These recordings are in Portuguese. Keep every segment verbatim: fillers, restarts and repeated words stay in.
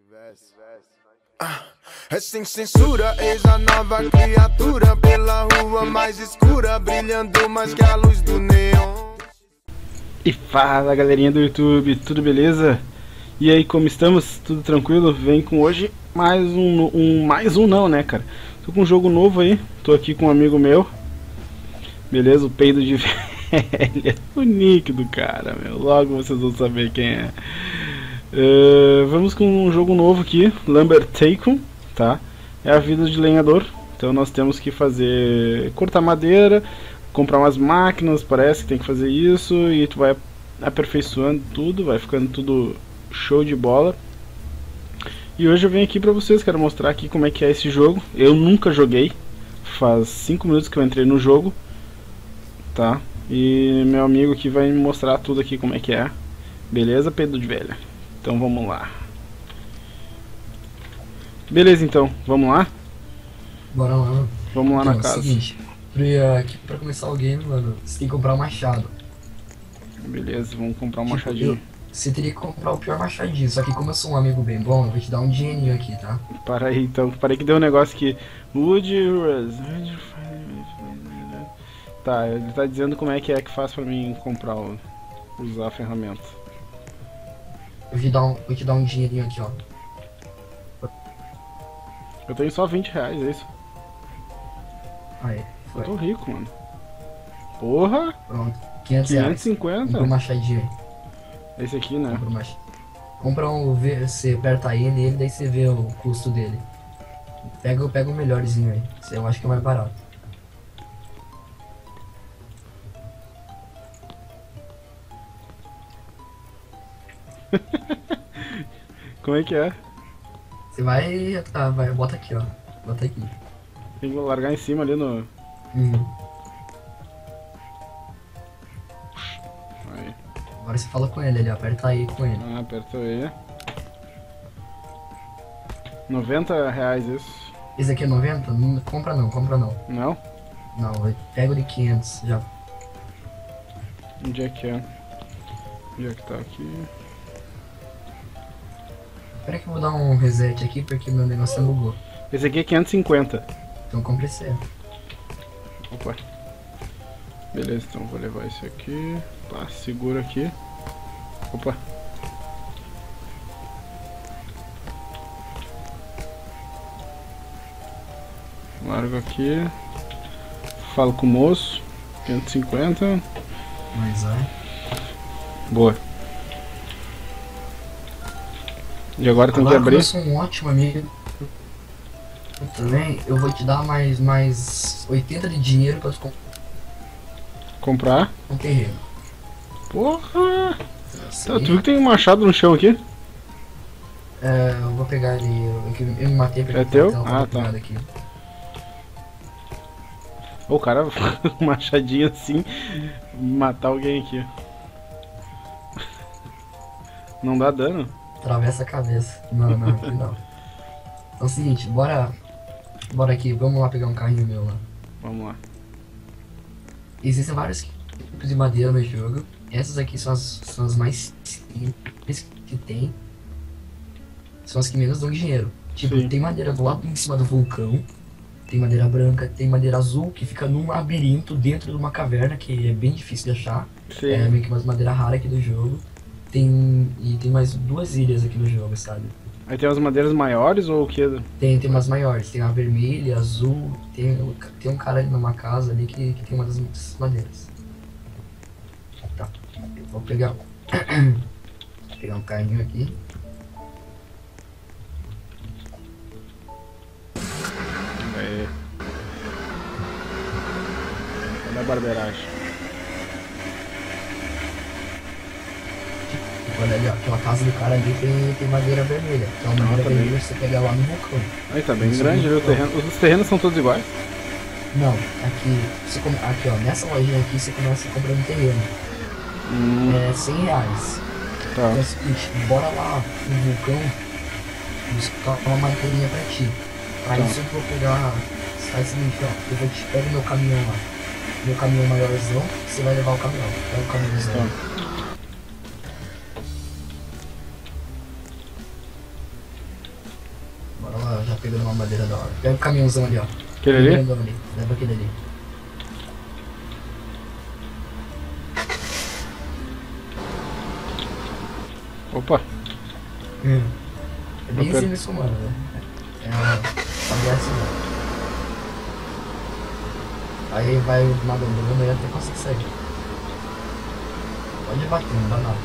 É sem censura, eis a nova criatura pela rua mais escura, brilhando mais que a luz do neon. E fala galerinha do YouTube, tudo beleza? E aí, como estamos? Tudo tranquilo? Vem com hoje mais um, um mais um não, né, cara? Tô com um jogo novo aí, tô aqui com um amigo meu. Beleza? O peido de velha, o nick do cara, meu. Logo vocês vão saber quem é. Uh, vamos com um jogo novo aqui, Lumber Tycoon, tá? É a vida de lenhador. Então nós temos que fazer, cortar madeira, comprar umas máquinas, parece que tem que fazer isso, e tu vai aperfeiçoando tudo, vai ficando tudo show de bola. E hoje eu venho aqui pra vocês, quero mostrar aqui como é que é esse jogo. Eu nunca joguei, faz cinco minutos que eu entrei no jogo, tá? E meu amigo aqui vai me mostrar tudo aqui como é que é. Beleza, Pedro de Velha? Então vamos lá. Beleza, então, vamos lá? Bora lá, mano. Vamos lá Então, na casa. É o seguinte, pra, aqui, pra começar o game, mano, você tem que comprar um machado. Beleza, vamos comprar um Tipo, machadinho. eu- Você teria que comprar o pior machadinho, só que como eu sou um amigo bem bom, eu vou te dar um dinheirinho aqui, tá? Para aí, então, para aí que deu um negócio aqui. Wood. Tá, ele tá dizendo como é que é que faz pra mim comprar, o- usar a ferramenta. Eu vou te dar um, vou te dar um dinheirinho aqui, ó. Eu tenho só vinte reais, é isso? Aí, Eu foi. tô rico, mano. Porra! Pronto. quinhentos quinhentos reais. e cinquenta? Compra um machadinho aí. Esse aqui, né? Compra um machadinho. Compra um, vê- você aperta aí nele, daí você vê o custo dele. Pega, pega o melhorzinho aí. Esse eu acho que é mais barato. Como é que é? Você vai, tá, vai, bota aqui, ó. Bota aqui. Tem que largar em cima ali no... Uhum. Aí. Agora você fala com ele, ele aperta aí com ele. Ah, apertou aí. noventa reais isso. Esse aqui é noventa? Não, compra não, compra não. Não? Não, vai- pega o de quinhentos já. Onde é que é? Onde é que tá aqui? Espera que eu vou dar um reset aqui porque meu negócio bugou. Esse aqui é quinhentos e cinquenta. Então compra esse aí. Opa. Beleza, então vou levar esse aqui. Pá, segura aqui. Opa. Largo aqui. Falo com o moço. quinhentos e cinquenta. Mas é. Boa. E agora tem que Agora, como abrir. eu sou um ótimo amigo também, eu vou te dar mais, mais oitenta de dinheiro pra tu comprar Comprar. um terreno. Porra! Assim, Tá, tu viu que tem um machado no chão aqui? é, eu vou pegar ele. Eu, eu, eu me matei porque É eu teu? tava Ah, tá. pegado aqui. Ô, o cara, um machadinho assim, matar alguém aqui. Não dá dano? Atravessa a cabeça. Não, não, aqui não. Então é o seguinte, bora. Bora aqui, vamos lá pegar um carrinho meu lá. Vamos lá. Existem vários tipos de madeira no jogo. Essas aqui são as, são as mais simples que tem. São as que menos dão dinheiro. Tipo, Sim. tem madeira do lado em cima do vulcão. Tem madeira branca, tem madeira azul que fica num labirinto dentro de uma caverna que é bem difícil de achar. Sim. É meio que uma madeira rara aqui do jogo. Tem. E tem mais duas ilhas aqui no jogo, sabe? Aí tem as madeiras maiores ou o que? Tem, tem umas maiores, tem a vermelha, azul, tem, tem um cara ali numa casa ali que, que tem uma das madeiras. Tá, eu vou pegar, vou pegar um carrinho aqui. Aí. Olha a barbeiragem. Olha ali, ó, aquela casa do cara ali tem, tem madeira vermelha. Então a madeira tá bem. vermelha você pega lá no vulcão. Aí tá bem Isso grande ali o não. terreno. Os terrenos são todos iguais? Não, aqui, você come, aqui ó, nessa lojinha aqui você começa comprando terreno. Hum, É cem reais. tá. Então é o seguinte, bora lá no vulcão buscar uma madeirinha pra ti. Aí Tá. isso eu vou pegar. Faz o seguinte, ó, eu vou te pegar meu caminhão lá. Meu caminhão maiorzão, você vai levar o caminhão. Pega o caminhãozão. Tá. Bora lá, já pegando uma madeira da hora. Pega o caminhãozão ali, ó. Aquele ali? ali? Leva aquele ali. Opa. Hum. É bem Eu quero- isso, mano. Né? É uma assim, ó. Aí vai madrugando e até consegue sair. Pode bater, não dá nada.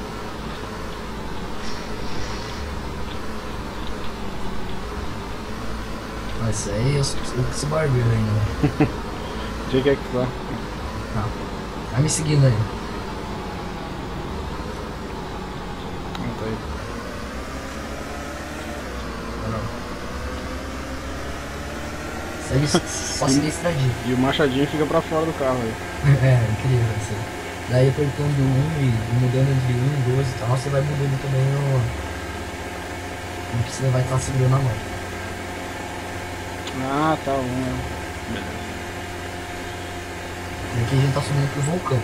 Mas isso aí eu sou esse barbeiro ainda, né? Onde é que é que tá? Tá. Vai me seguindo aí. Ah, tá aí. Segue, só seguir a estradinha. E o machadinho fica pra fora do carro aí. É, incrível isso aí. Daí apertando um e mudando de um, dois e tal, você vai mudando também o... o que você vai estar segurando a mão. Ah, tá, um. Beleza. E aqui a gente tá subindo pro vulcão.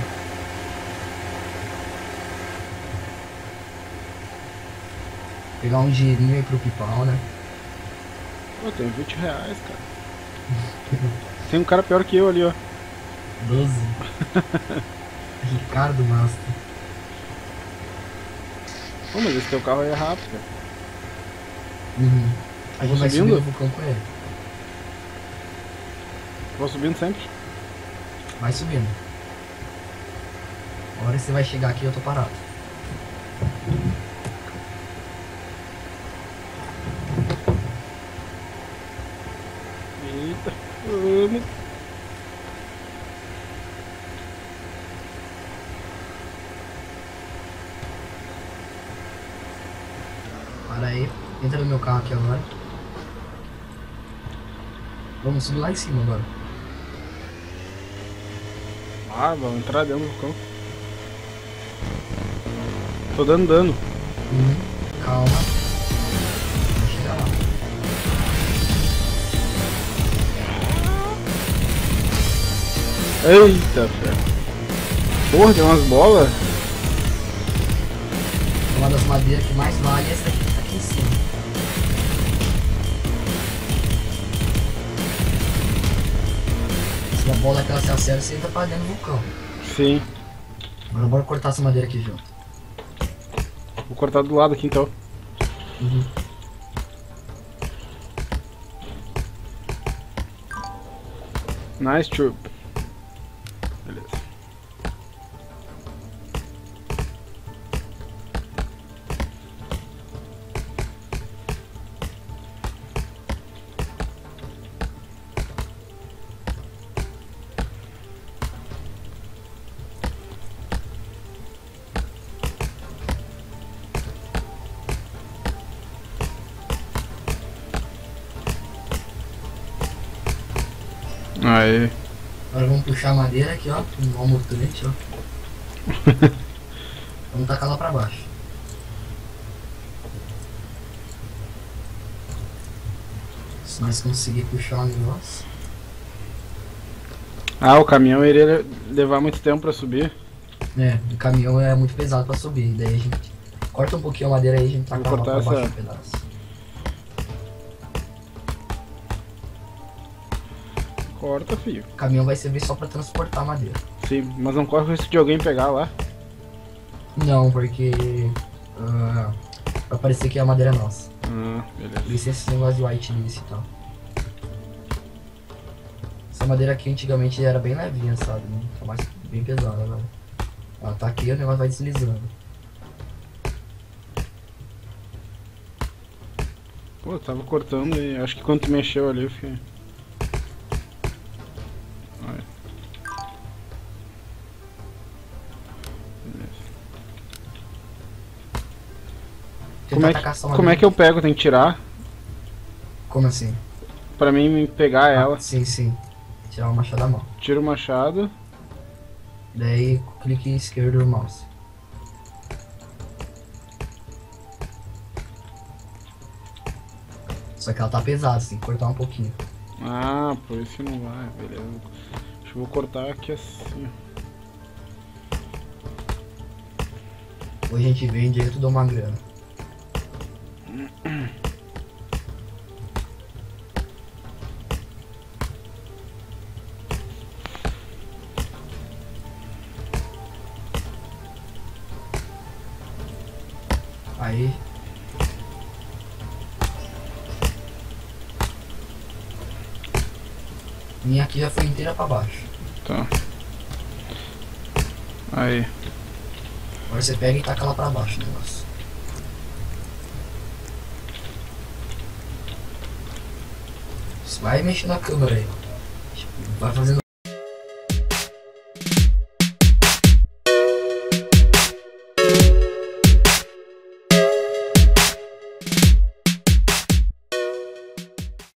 Pegar um dinheirinho aí pro pipau, né? Pô, tem vinte reais, cara. Tem um cara pior que eu ali, ó. doze. Ricardo Master. Pô, mas esse teu carro aí é rápido, cara. Uhum. A Eu gente vou vai subindo? subir no vulcão com ele. Vou subindo sempre. Vai subindo. A hora que você vai chegar aqui eu tô parado. Eita, vamos. Para aí. Entra no meu carro aqui agora. Vamos subir lá em cima agora. Ah, vamos entrar dentro do vulcão. Tô dando dano. Uhum. Calma. Vai chegar lá. Eita, velho. Porra, tem umas bolas. Uma das madeiras que mais vale é essa aqui que tá aqui em cima. Se a bola que ela se acerta, você entra pra dentro do vulcão. Sim. Agora bora cortar essa madeira aqui junto. Vou cortar do lado aqui então. Uhum. Nice troop. Beleza. Aí. Agora vamos puxar a madeira aqui, ó. Um almofadete, ó. Vamos tacar lá pra baixo. Se nós conseguir puxar o negócio. Ah, o caminhão iria levar muito tempo pra subir. É, o caminhão é muito pesado pra subir. Daí a gente corta um pouquinho a madeira aí e a gente taca Vou lá pra cortar baixo essa- um pedaço. Corta, filho. O caminhão vai servir só pra transportar a madeira. Sim, mas não corre o risco de alguém pegar lá. Não, porque ah, vai parecer que a madeira é nossa. Ah, Por beleza. isso esse negócio de white list e tal. Essa madeira aqui antigamente era bem levinha, sabe? Tá mais bem pesada agora. Ela tá aqui e o negócio vai deslizando. Pô, eu tava cortando e acho que quando tu mexeu ali eu fiquei. Olha. Beleza. Como é, tacar essa que, como é madeira que eu aqui. pego? Tem que tirar Como assim? pra mim me pegar ela. Ah, sim, sim. Tirar o machado da mão. Tiro o machado. Daí clique esquerdo do mouse. Só que ela tá pesada, você tem que cortar um pouquinho. Ah, por isso que não vai, beleza. Acho que eu vou cortar aqui assim. Hoje a gente vende aí, tu dá uma grana. Aí. Minha aqui já foi inteira pra baixo. Tá. Aí. Agora você pega e taca lá pra baixo o negócio. Vai mexendo na câmera aí. Vai fazendo